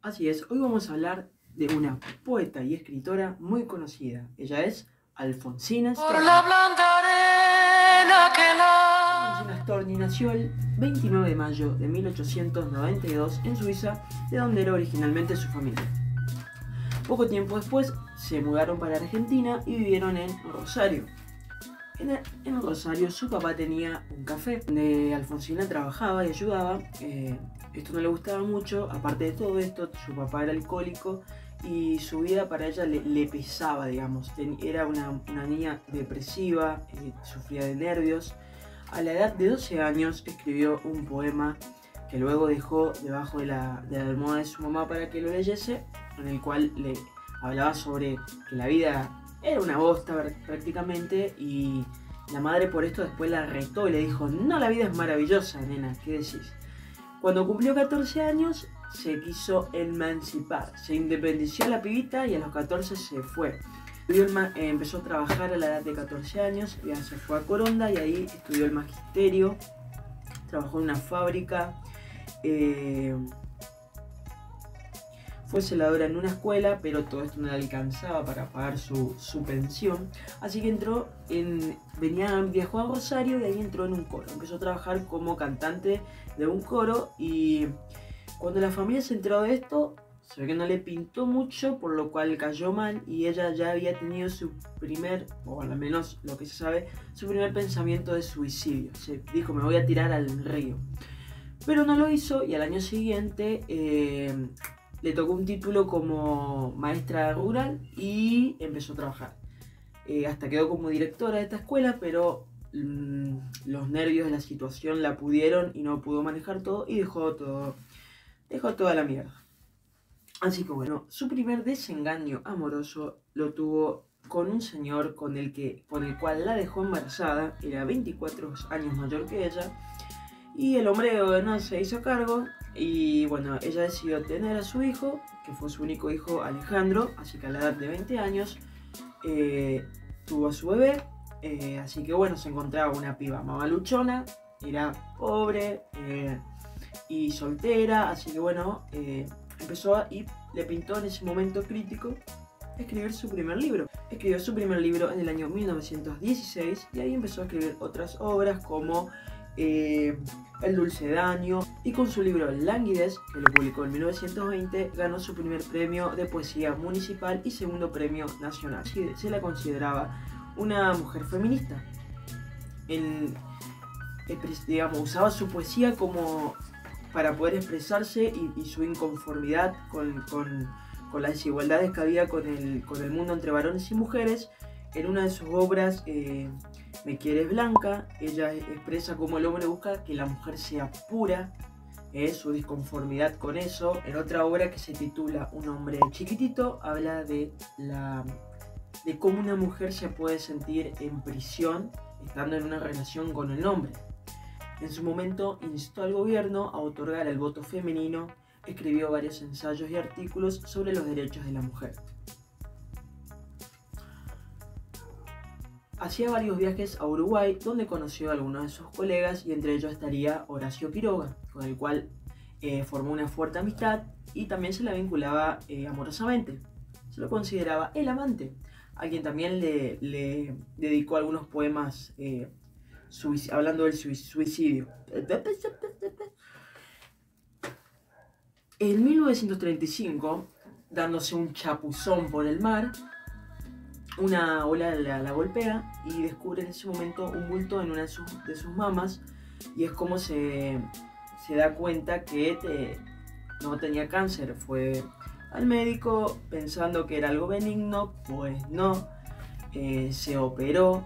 Así es, hoy vamos a hablar de una poeta y escritora muy conocida. Ella es Alfonsina Storni. Alfonsina Storni nació el 29 de mayo de 1892 en Suiza, de donde era originalmente su familia. Poco tiempo después se mudaron para Argentina y vivieron en Rosario. En Rosario su papá tenía un café donde Alfonsina trabajaba y ayudaba. Esto no le gustaba mucho. Aparte de todo esto, su papá era alcohólico y su vida para ella le pesaba, digamos. Era una niña depresiva, sufría de nervios. A la edad de 12 años escribió un poema que luego dejó debajo de la almohada de su mamá para que lo leyese, en el cual le hablaba sobre que la vida era una bosta prácticamente, y la madre por esto después la retó y le dijo: no, la vida es maravillosa, nena, ¿qué decís? Cuando cumplió 14 años se quiso emancipar, se independició la pibita y a los 14 se fue. Empezó a trabajar a la edad de 14 años, ya se fue a Coronda y ahí estudió el magisterio, trabajó en una fábrica, fue celadora en una escuela, pero todo esto no le alcanzaba para pagar su pensión, así que viajó a Rosario y ahí entró en un coro. Empezó a trabajar como cantante de un coro y cuando la familia se enteró de esto, se ve que no le pintó mucho, por lo cual cayó mal y ella ya había tenido su primer, o al menos lo que se sabe, su primer pensamiento de suicidio. Se dijo: me voy a tirar al río. Pero no lo hizo y al año siguiente le tocó un título como maestra rural y empezó a trabajar. Hasta quedó como directora de esta escuela, pero los nervios de la situación la pudieron y no pudo manejar todo y dejó toda la mierda. Así que bueno, su primer desengaño amoroso lo tuvo con un señor con el cual la dejó embarazada. Era 24 años mayor que ella. Y el hombre no se hizo cargo y bueno, ella decidió tener a su hijo, que fue su único hijo, Alejandro. Así que a la edad de 20 años tuvo a su bebé. Así que bueno, se encontraba una piba mamaluchona, era pobre y soltera. Así que bueno, y le pintó en ese momento crítico escribir su primer libro. Escribió su primer libro en el año 1916 y ahí empezó a escribir otras obras como El dulce daño, y con su libro Languidez, que lo publicó en 1920, ganó su primer premio de poesía municipal y segundo premio nacional. Se la consideraba una mujer feminista. Digamos, usaba su poesía como para poder expresarse y su inconformidad con las desigualdades que había con el mundo entre varones y mujeres. En una de sus obras, Me quieres blanca, ella expresa cómo el hombre busca que la mujer sea pura, su disconformidad con eso. En otra obra que se titula Un hombre chiquitito, habla de cómo una mujer se puede sentir en prisión estando en una relación con el hombre. En su momento instó al gobierno a otorgar el voto femenino, escribió varios ensayos y artículos sobre los derechos de la mujer. Hacía varios viajes a Uruguay, donde conoció a algunos de sus colegas y entre ellos estaría Horacio Quiroga, con el cual formó una fuerte amistad y también se la vinculaba amorosamente. Se lo consideraba el amante, a quien también le dedicó algunos poemas hablando del suicidio. En 1935, dándose un chapuzón por el mar, una ola la golpea y descubre en ese momento un bulto en una de sus mamas, y es como se da cuenta que no tenía cáncer. Fue al médico pensando que era algo benigno, pues no, se operó,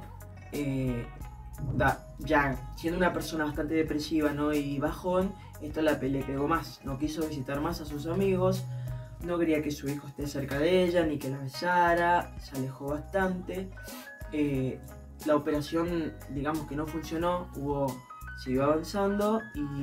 ya siendo una persona bastante depresiva, ¿no?, y bajón, esto le pegó más, no quiso visitar más a sus amigos. No quería que su hijo esté cerca de ella, ni que la besara, se alejó bastante. La operación, digamos que no funcionó, siguió avanzando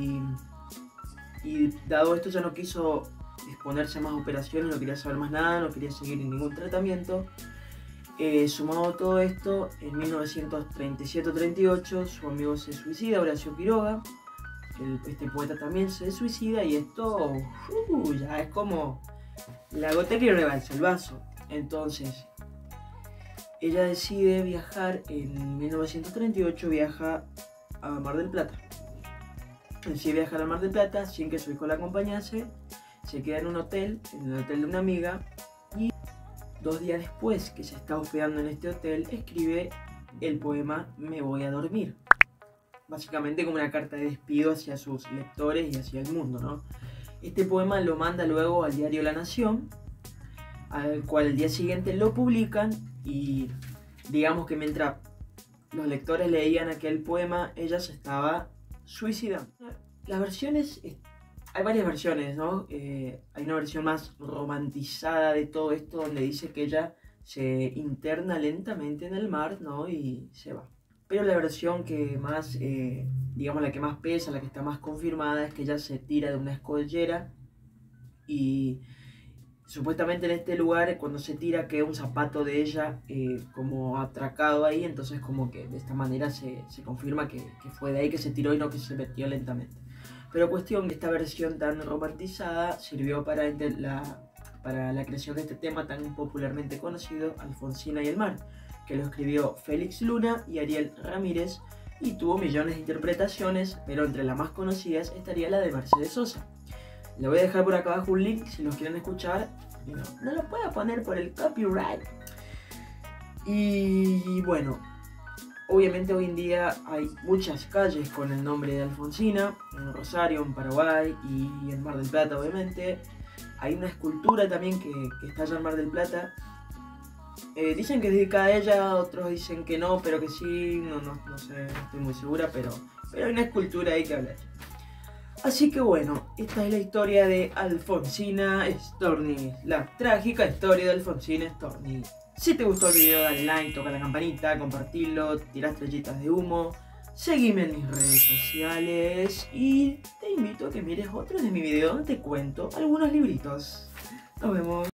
y dado esto ya no quiso exponerse a más operaciones, no quería saber más nada, no quería seguir en ningún tratamiento. Sumado a todo esto, en 1937-38 su amigo se suicida, Horacio Quiroga. este poeta también se suicida y esto ya es como la gota que rebalsa el vaso. Entonces, ella decide viajar, en 1938 viaja a Mar del Plata. Decide viajar a Mar del Plata sin que su hijo la acompañase, se queda en el hotel de una amiga y 2 días después que se está hospedando en este hotel, escribe el poema Me voy a dormir. Básicamente como una carta de despido hacia sus lectores y hacia el mundo, ¿no? Este poema lo manda luego al diario La Nación, al cual el día siguiente lo publican y digamos que mientras los lectores leían aquel poema, ella se estaba suicidando. Las versiones, hay varias versiones, ¿no? Hay una versión más romantizada de todo esto donde dice que ella se interna lentamente en el mar, ¿no? Y se va. Pero la versión que más, digamos la que más pesa, la que está más confirmada, es que ella se tira de una escollera y supuestamente en este lugar cuando se tira queda un zapato de ella como atracado ahí, entonces como que de esta manera se confirma que fue de ahí que se tiró y no que se metió lentamente. Pero cuestión que esta versión tan romantizada sirvió para la creación de este tema tan popularmente conocido, Alfonsina y el mar, que lo escribió Félix Luna y Ariel Ramírez y tuvo millones de interpretaciones, pero entre las más conocidas estaría la de Mercedes Sosa. Le voy a dejar por acá abajo un link si los quieren escuchar. No lo puedo poner por el copyright. Y bueno, obviamente hoy en día hay muchas calles con el nombre de Alfonsina, en Rosario, en Paraguay y en Mar del Plata obviamente. Hay una escultura también que está allá en Mar del Plata. Dicen que es dedicada a ella, otros dicen que no, pero que sí, no sé, no estoy muy segura, pero hay una escultura ahí que habla de ella. Así que bueno, esta es la historia de Alfonsina Storni, la trágica historia de Alfonsina Storni. Si te gustó el video dale like, toca la campanita, compartilo, tira estrellitas de humo, seguime en mis redes sociales y te invito a que mires otro de mis videos donde te cuento algunos libritos. Nos vemos.